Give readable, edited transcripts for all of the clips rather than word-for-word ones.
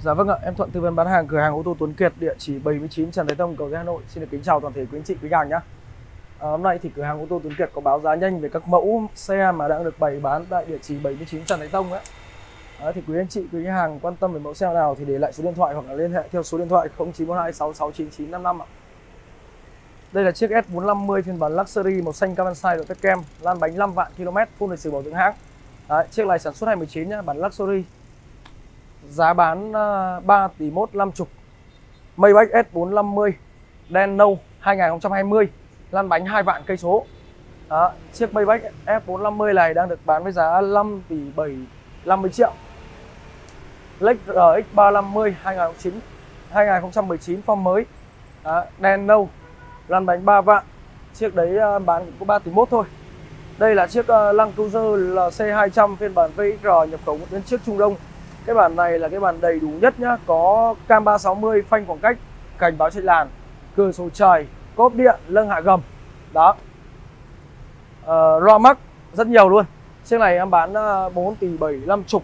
Dạ vâng ạ, em Thuận tư vấn bán hàng cửa hàng ô tô Tuấn Kiệt, địa chỉ 79 Trần Thái Tông, Cầu Giấy, Hà Nội. Xin được kính chào toàn thể quý anh chị, quý khách hàng nhé. Hôm nay thì cửa hàng ô tô Tuấn Kiệt có báo giá nhanh về các mẫu xe mà đang được bày bán tại địa chỉ 79 Trần Thái Tông ấy. Thì quý anh chị, quý khách hàng quan tâm về mẫu xe nào thì để lại số điện thoại hoặc là liên hệ theo số điện thoại 0912 669955 ạ. Đây là chiếc S450 phiên bản Luxury màu xanh carbon style, đội kem, lăn bánh 5 vạn km, full lịch sử bảo dưỡng hãng. Chiếc này sản xuất 2019 nhá, bản Luxury. Giá bán 3 tỷ 150. Maybach S450 đen nâu 2020, lăn bánh 2 vạn cây số. Chiếc Maybach S450 này đang được bán với giá 5 tỷ 750 triệu. Lex RX 350 2019 form mới, đen nâu, lăn bánh 3 vạn. Chiếc đấy bán cũng có 3 tỷ 1 thôi. Đây là chiếc Land Cruiser LC200 phiên bản VXR nhập khẩu đến chiếc Trung Đông. Cái bản này là cái bản đầy đủ nhất nhá, có cam 360, phanh khoảng cách, cảnh báo chạy làn, cửa sổ trời, cốp điện, lưng hạ gầm. Đó. ROA Max rất nhiều luôn. Chiếc này em bán 4 tỷ 750.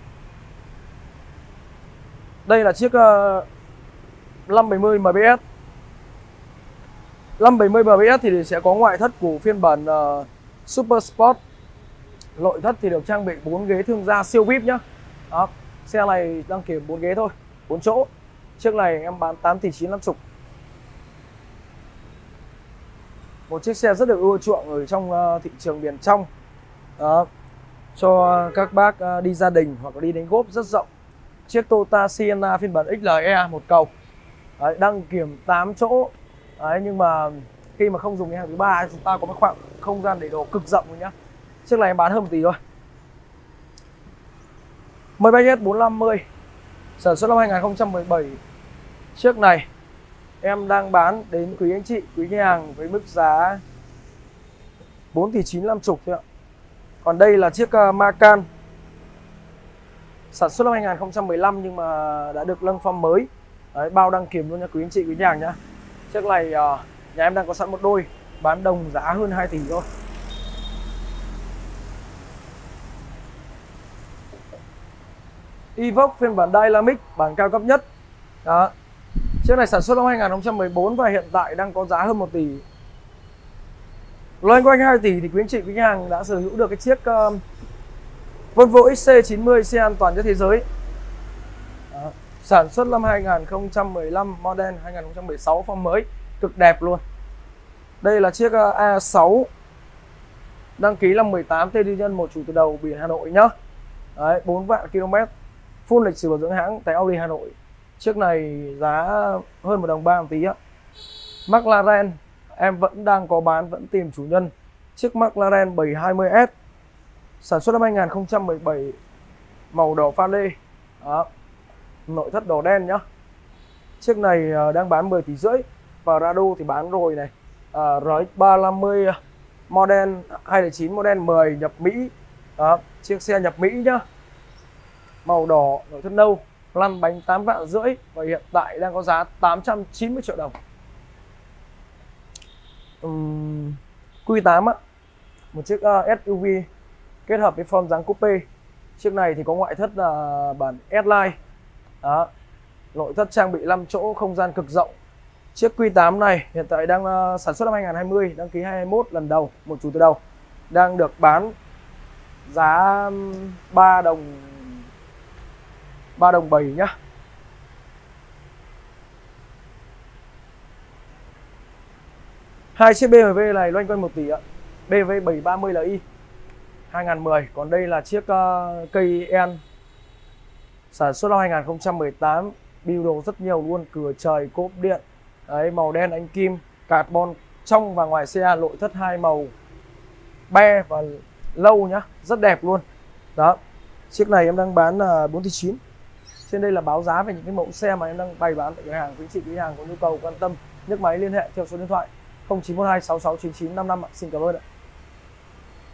Đây là chiếc 570 MBS. 570 MBS thì sẽ có ngoại thất của phiên bản Super Sport. Nội thất thì được trang bị 4 ghế thương gia siêu VIP nhá. Đó. Xe này đăng kiểm 4 ghế thôi, 4 chỗ. Chiếc này em bán 8 tỷ 950. Một chiếc xe rất được ưa chuộng ở trong thị trường miền trong. Đó. Cho các bác đi gia đình hoặc là đi đánh golf rất rộng. Chiếc Toyota Sienna phiên bản XLE một cầu. Đấy, đăng kiểm 8 chỗ. Đấy, nhưng mà khi mà không dùng cái hàng thứ ba, chúng ta có một khoảng không gian để đồ cực rộng rồi nhá. Chiếc này em bán hơn 1 tỷ thôi. Maybach S450 sản xuất năm 2017. Chiếc này em đang bán đến quý anh chị, quý khách hàng với mức giá 4 tỷ 950 thôi ạ. Còn đây là chiếc Macan sản xuất năm 2015 nhưng mà đã được nâng form mới. Đấy, bao đăng kiểm luôn nha quý anh chị, quý khách hàng nhá. Chiếc này nhà em đang có sẵn một đôi, bán đồng giá hơn 2 tỷ thôi. Evoque phiên bản Dynamic, bản cao cấp nhất. Đó. Chiếc này sản xuất năm 2014 và hiện tại đang có giá hơn 1 tỷ. Loanh quanh 2 tỷ thì quý anh chị, quý khách hàng đã sở hữu được cái chiếc Volvo XC90, xe an toàn nhất thế giới. Đó. Sản xuất năm 2015, model 2016 form mới, cực đẹp luôn. Đây là chiếc A6 đăng ký năm 18, tên tư nhân, một chủ từ đầu, biển Hà Nội nhá. Đấy, 4 vạn km, full lịch sử bảo dưỡng hãng tại Audi Hà Nội. Chiếc này giá hơn 1 đồng 3 một tí á. McLaren em vẫn đang có bán, vẫn tìm chủ nhân. Chiếc McLaren 720S sản xuất năm 2017, màu đỏ pha lê. Đó. Nội thất đỏ đen nhá. Chiếc này đang bán 10 tỷ rưỡi. Prado thì bán rồi này. RX 350 model 2009, model 10 nhập Mỹ. Đó. Chiếc xe nhập Mỹ nhá. Màu đỏ, nội thất nâu, lăn bánh 8 vạn rưỡi và hiện tại đang có giá 890 triệu đồng. Q8 á, một chiếc SUV kết hợp với form dáng coupe. Chiếc này thì có ngoại thất là bản S-Line. Đó. Nội thất trang bị 5 chỗ, không gian cực rộng. Chiếc Q8 này hiện tại đang sản xuất năm 2020, đăng ký 2021 lần đầu, một chủ từ đầu. Đang được bán giá 3 đồng 7 nhá. Hai chiếc BMW này loanh quanh 1 tỷ ạ. BMW 730 Li 2010. Còn đây là chiếc Cayenne sản xuất năm 2018, build đồ rất nhiều luôn, cửa trời, cốp điện. Đấy, màu đen ánh kim, carbon trong và ngoài xe, nội thất hai màu be và lâu nhá, rất đẹp luôn. Đó. Chiếc này em đang bán là 4 tỷ 9. Trên đây là báo giá về những cái mẫu xe mà em đang bày bán tại cửa hàng. Quý chị, quý hàng có nhu cầu quan tâm, nhấc máy liên hệ theo số điện thoại 0912 669955 ạ. Xin cảm ơn ạ.